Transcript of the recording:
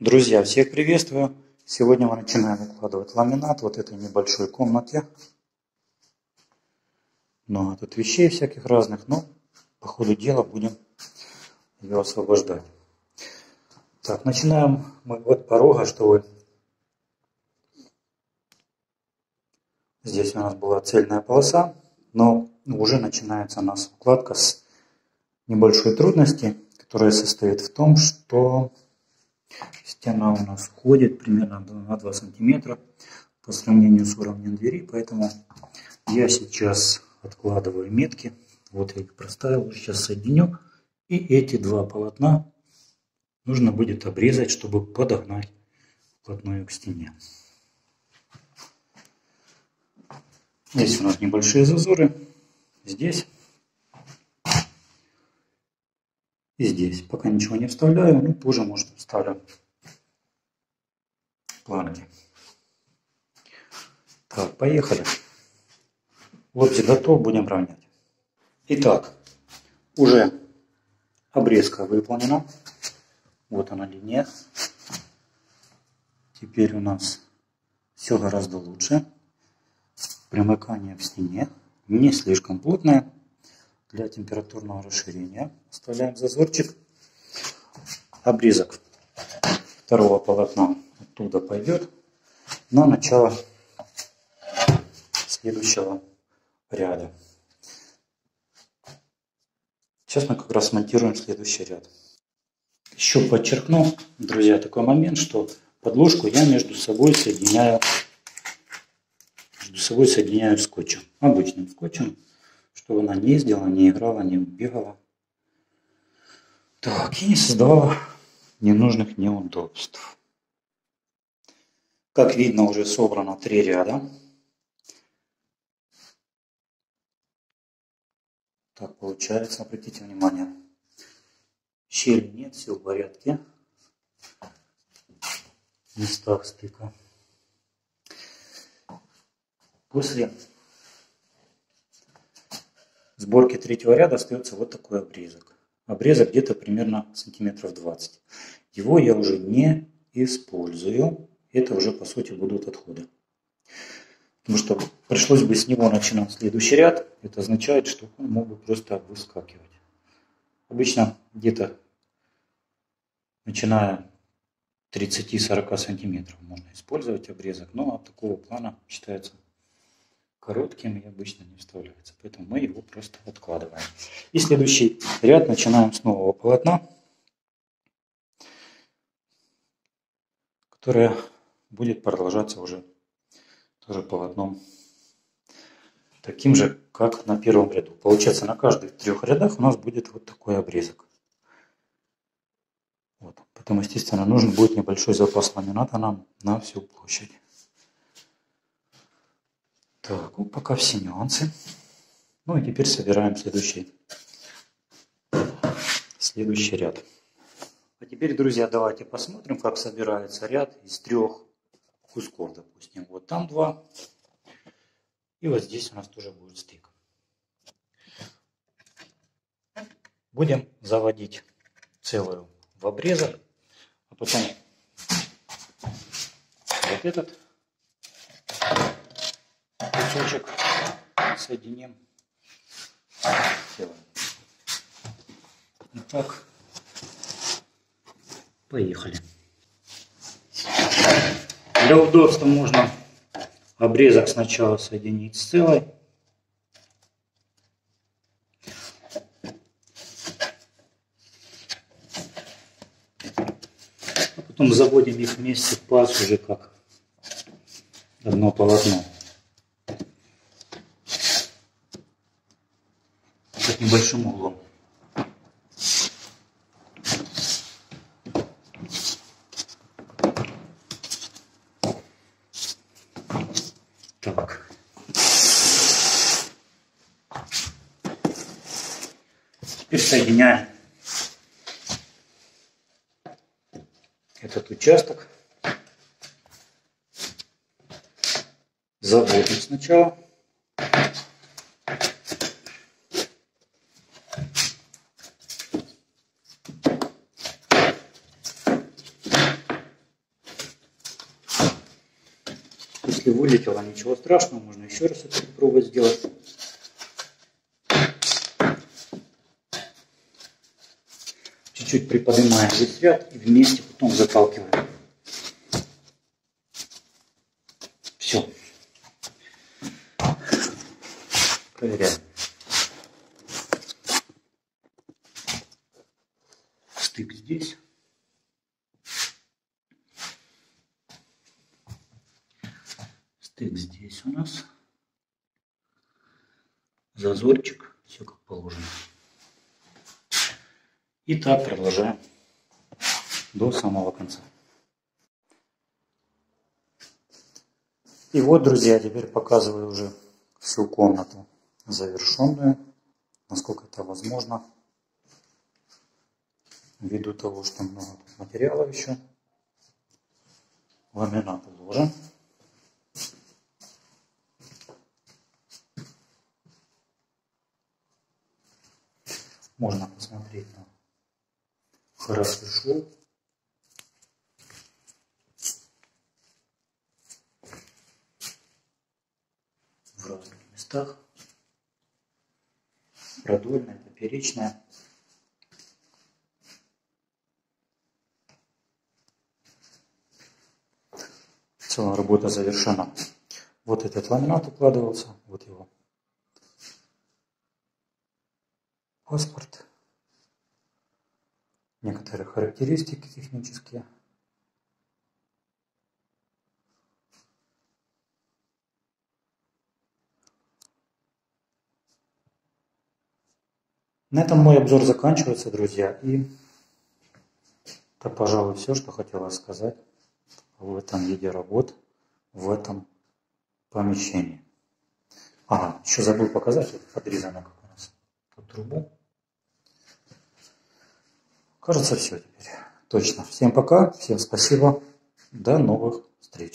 Друзья, всех приветствую! Сегодня мы начинаем укладывать ламинат вот этой небольшой комнате. Много тут вещей всяких разных, но по ходу дела будем ее освобождать. Так, начинаем мы от порога, чтобы здесь у нас была цельная полоса, но уже начинается у нас укладка с небольшой трудности, которая состоит в том, что стена у нас входит примерно на 2 сантиметра по сравнению с уровнем двери, поэтому я сейчас откладываю метки. Вот я их проставил, сейчас соединю. И эти два полотна нужно будет обрезать, чтобы подогнать вплотную к стене. Здесь у нас небольшие зазоры. Здесь и здесь. Пока ничего не вставляю, но позже, может, вставлю планки. Так, поехали. Лобзик готов, будем равнять. Итак, уже обрезка выполнена. Вот она линия. Теперь у нас все гораздо лучше. Примыкание к стене не слишком плотное. Для температурного расширения оставляем зазорчик. Обрезок второго полотна оттуда пойдет на начало следующего ряда. Сейчас мы как раз монтируем следующий ряд. Еще подчеркну, друзья, такой момент, что подложку я между собой соединяю скотчем, обычным скотчем, чтобы она не ездила, не играла, не бегала. Так, и не создавала ненужных неудобств. Как видно, уже собрано 3 ряда. Так получается, обратите внимание. Щели нет, все в порядке. В местах стыка. После сборки 3-го ряда остается вот такой обрезок. Обрезок где-то примерно сантиметров 20. Его я уже не использую. Это уже по сути будут отходы. Потому что пришлось бы с него начинать следующий ряд. Это означает, что он мог бы просто выскакивать. Обычно где-то начиная 30-40 сантиметров можно использовать обрезок. Но от такого плана считается коротким и обычно не вставляется. Поэтому мы его просто откладываем. И следующий ряд начинаем с нового полотна, которое будет продолжаться уже тоже полотном таким же, как на первом ряду. Получается, на каждых 3 рядах у нас будет вот такой обрезок. Вот. Поэтому, естественно, нужен будет небольшой запас ламината нам на всю площадь. Так, вот пока все нюансы. Ну и теперь собираем следующий ряд. А теперь, друзья, давайте посмотрим, как собирается ряд из 3 кусков, допустим. Вот там 2. И вот здесь у нас тоже будет стык. Будем заводить целую в обрезок, а потом вот этот кусочек соединим целым. Итак, поехали. Для удобства можно обрезок сначала соединить с целой. А потом заводим их вместе в паз уже как одно полотно. С небольшим углом. Так. Теперь соединяем этот участок. Заводим сначала. Если вылетело, ничего страшного, можно еще раз это попробовать сделать. Чуть-чуть приподнимаем весь ряд и вместе потом заталкиваем. Все. Проверяем. Стык здесь. Стык здесь у нас. Зазорчик. Все как положено. И так продолжаем до самого конца. И вот, друзья, теперь показываю уже всю комнату завершенную, насколько это возможно, ввиду того, что много материалов еще. Ламинат уложен. Можно посмотреть на хорошо. В разных местах. Продольная, поперечная. В целом работа завершена. Вот этот ламинат укладывался, вот его паспорт. Некоторые характеристики технические. На этом мой обзор заканчивается, друзья. И это, пожалуй, все, что хотела сказать в этом виде работ, в этом помещении. Ага, еще забыл показать, вот подрезано как у нас под трубу. Кажется, все теперь. Точно. Всем пока, всем спасибо. До новых встреч.